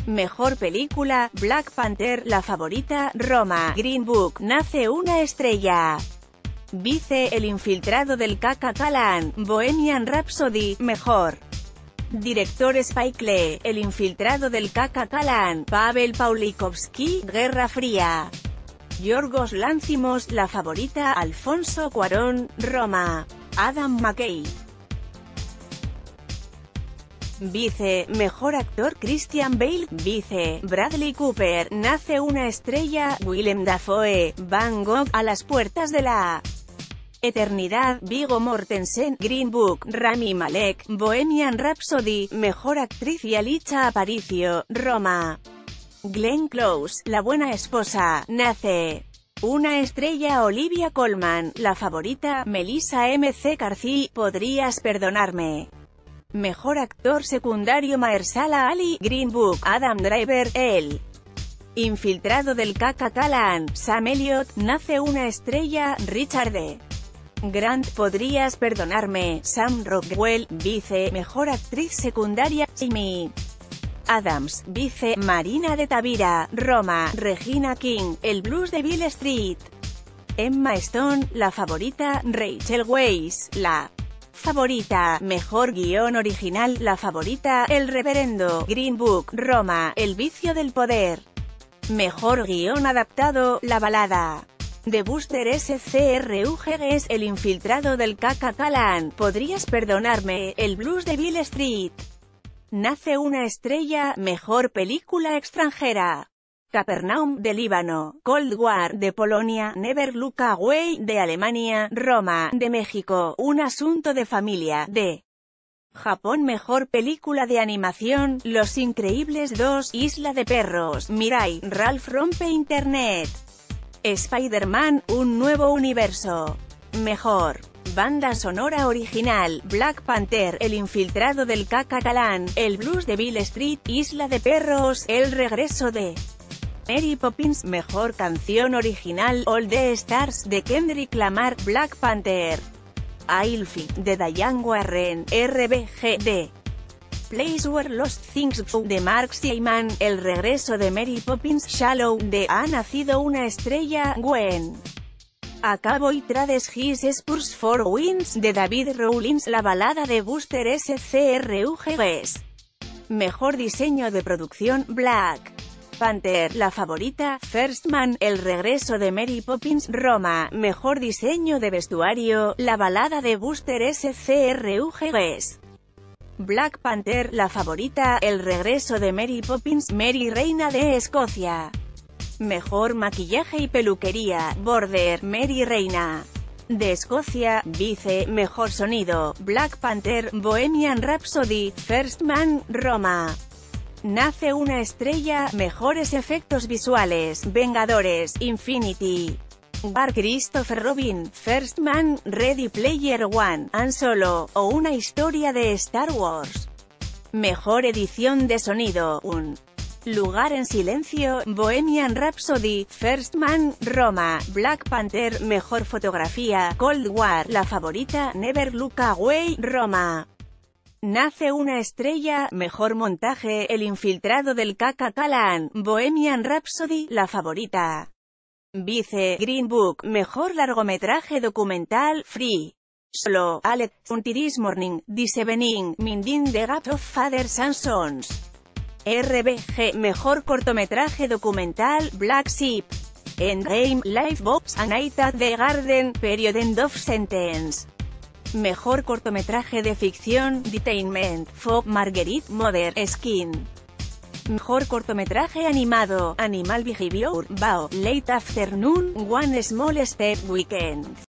Mejor película, Black Panther, La favorita, Roma, Green Book, Nace una estrella. Vice, El infiltrado del K.K. Bohemian Rhapsody, mejor. Director Spike Lee, El infiltrado del K.K. Pavel Pawlikowski, Guerra Fría. Yorgos Lanthimos, La favorita, Alfonso Cuarón, Roma. Adam McKay. Vice, Mejor actor Christian Bale. Vice, Bradley Cooper, Nace una estrella. Willem Dafoe, Van Gogh, A las puertas de la eternidad. Viggo Mortensen, Green Book. Rami Malek, Bohemian Rhapsody, Mejor actriz. Y Alicia Aparicio, Roma. Glenn Close, La buena esposa, Nace una estrella. Olivia Colman, La favorita. Melissa McCarthy, Podrías perdonarme. Mejor actor secundario. Mahershala Ali, Green Book. Adam Driver, El infiltrado del K.K. Sam Elliott, Nace una estrella. Richard D. Grant, Podrías perdonarme. Sam Rockwell, Vice, Mejor actriz secundaria. Amy Adams, Vice, Marina de Tavira, Roma. Regina King, El blues de Beale Street. Emma Stone, La favorita. Rachel Weisz, La favorita. Mejor guión original. La favorita, El reverendo. Green Book. Roma, El vicio del poder. Mejor guión adaptado. La balada de Buster Scruggs, El infiltrado del K.K. Podrías perdonarme. El blues de Beale Street. Nace una estrella. Mejor película extranjera. Capernaum, de Líbano. Cold War, de Polonia. Never Look Away, de Alemania. Roma, de México. Un asunto de familia, de Japón. Mejor película de animación. Los Increíbles 2, Isla de perros. Mirai, Ralph rompe internet. Spider-Man, Un nuevo universo. Mejor banda sonora original. Black Panther, El infiltrado del K.K. El blues de Beale Street. Isla de perros, El regreso de Mary Poppins. Mejor canción original. All the Stars, de Kendrick Lamar. Black Panther, I'll Fight, de Diane Warren. RBG, Place Where Lost Things Go, de Mark Simon. El regreso de Mary Poppins. Shallow, de Ha nacido una estrella. Gwen a cabo y Trades His Spurs for Wins, de David Rawlins. La balada de Buster Scruggs. Mejor diseño de producción. Black Panther, La favorita. First Man, El regreso de Mary Poppins. Roma, Mejor diseño de vestuario. La balada de Buster Scruggs. Black Panther, La favorita. El regreso de Mary Poppins. Mary, reina de Escocia. Mejor maquillaje y peluquería. Border, Mary, reina de Escocia. Vice, Mejor sonido. Black Panther, Bohemian Rhapsody. First Man, Roma, Nace una estrella. Mejores efectos visuales. Vengadores, Infinity War. Christopher Robin, First Man. Ready Player One, Han Solo, o Una historia de Star Wars. Mejor edición de sonido. Un lugar en silencio. Bohemian Rhapsody. First Man, Roma. Black Panther. Mejor fotografía. Cold War, La favorita. Never Look Away. Roma, Nace una estrella. Mejor montaje. El infiltrado del K.K. Bohemian Rhapsody, La favorita. Vice, Green Book. Mejor largometraje documental. Free Solo, Alex, This Morning, This Evening, Minding the Gap of Fathers and Sons. RBG. Mejor cortometraje documental. Black Sheep, Endgame, Lifeboats, A Night at the Garden, Period, End of Sentence. Mejor cortometraje de ficción. Detainment, Fog, Marguerite, Mother, Skin. Mejor cortometraje animado. Animal Behavior, Bao, Late Afternoon, One Small Step, Weekend.